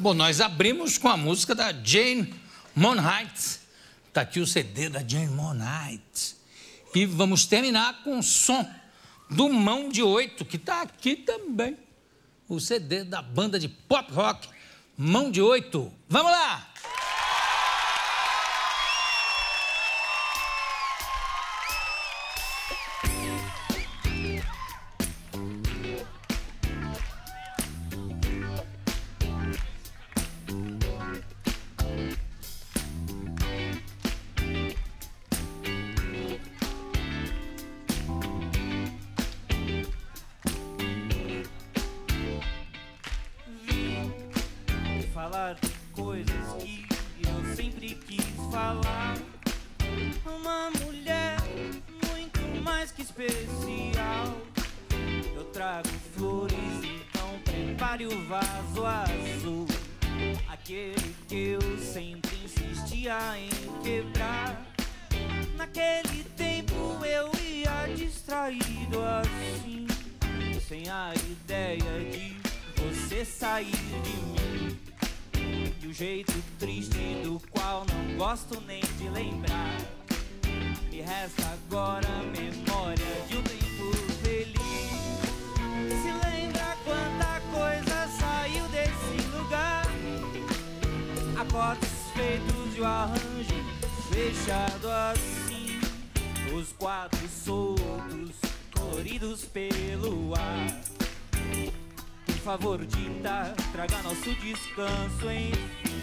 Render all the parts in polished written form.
Bom, nós abrimos com a música da Jane Monheit. Está aqui o CD da Jane Monheit. E vamos terminar com o som do Mão de Oito, que está aqui também. O CD da banda de pop rock Mão de Oito. Vamos lá! Falar coisas que eu sempre quis falar. Uma mulher muito mais que especial. Eu trago flores, então prepare o vaso azul. Aquele que eu sempre insistia em quebrar. Naquele tempo eu ia distraído assim, sem a ideia de você sair de mim. E o jeito triste do qual não gosto nem de lembrar. Me resta agora a memória de um tempo feliz. Se lembra quanta coisa saiu desse lugar? Acordes feitos e o arranjo fechado assim. Os quadros soltos, coloridos pelo ar. Por favor, dita, traga nosso descanso, enfim.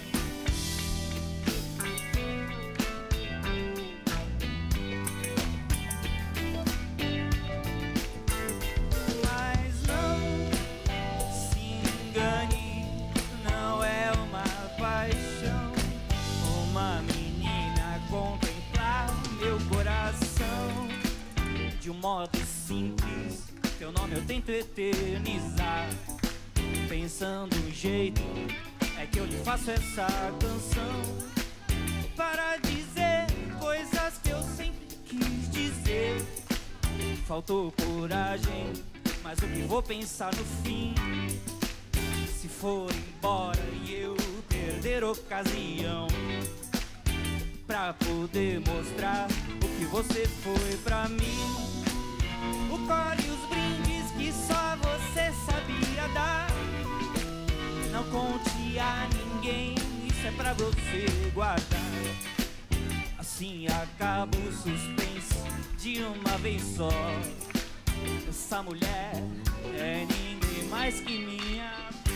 Mas não se engane, não é uma paixão. Uma menina contemplar meu coração. De um modo simples, teu nome eu tento eternizar. Pensando um jeito, é que eu lhe faço essa canção. Para dizer coisas que eu sempre quis dizer. Faltou coragem, mas o que vou pensar no fim? Se for embora e eu perder ocasião pra poder mostrar o que você foi pra mim. O colo e os brindes que só você sabia dar. Não conte a ninguém, isso é pra você guardar. Assim acaba o suspense de uma vez só. Essa mulher é ninguém mais que minha.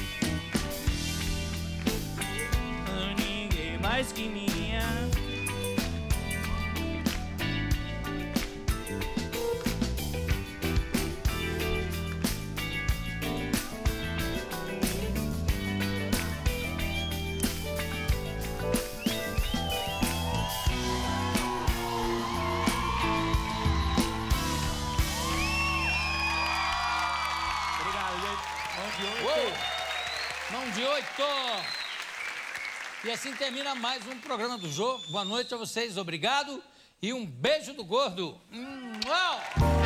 Ninguém mais que minha. Mão de Oito! E assim termina mais um programa do Jô. Boa noite a vocês, obrigado. E um beijo do gordo. Uau!